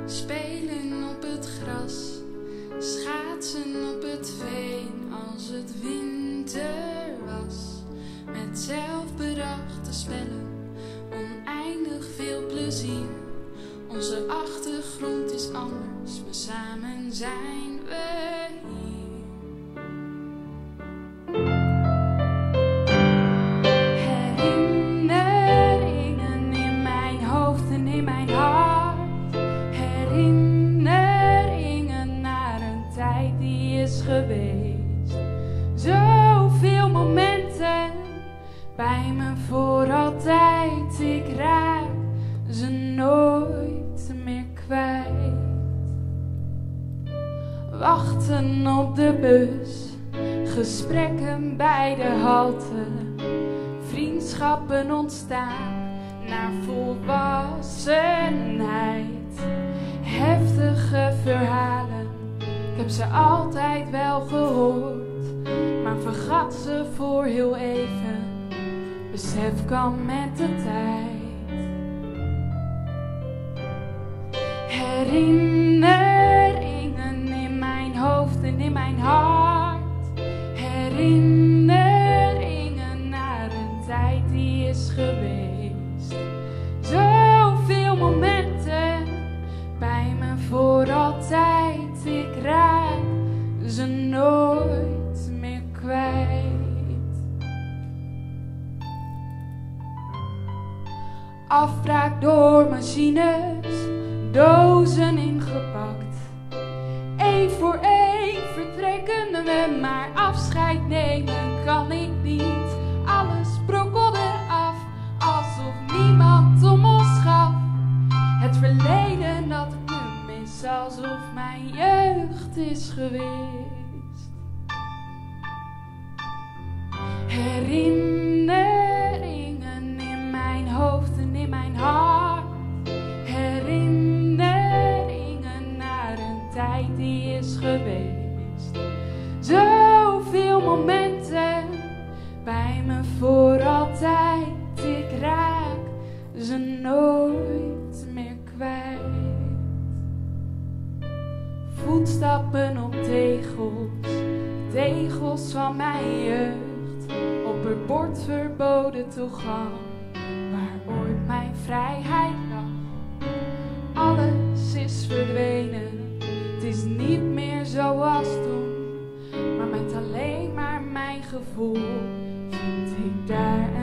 Spelen op het gras, schaatsen op het veen als het winter was. Met zelfbedachte spellen, oneindig veel plezier. Onze achtergrond is anders, maar samen zijn we hier. Herinneringen in mijn hoofd en in mijn hart. Herinneringen naar een tijd die is geweest. Zoveel momenten bij me voor altijd. Ik raak ze nooit meer kwijt. Wachten op de bus, gesprekken bij de halte. Vriendschappen ontstaan naar volwassenheid. Heftige verhalen, ik heb ze altijd wel gehoord, maar vergat ze voor heel even. Besef kwam met de tijd. Herinneringen in mijn hoofd en in mijn hart. Herinneringen naar een tijd die is geweest. Zoveel momenten bij me voor altijd. Ik raak ze nooit meer kwijt. Afbraak door machines, dozen ingepakt. Eén voor één vertrekken we, maar afscheid nemen kan ik niet. Alles brokkelde af, alsof niemand om ons gaf. Het verleden dat ik nu mis, alsof mijn jeugd is geweest. Herinneringen in mijn hoofd en in mijn hart. Herinneringen naar een tijd die is geweest. Zoveel momenten bij me voor altijd. Ik raak ze nooit meer kwijt. Voetstappen op tegels, tegels van mijn jeugd. Op het bord verboden toegang, waar ooit mijn vrijheid lag. Alles is verdwenen, het is niet meer zoals toen. Maar met alleen maar mijn gevoel vind ik daar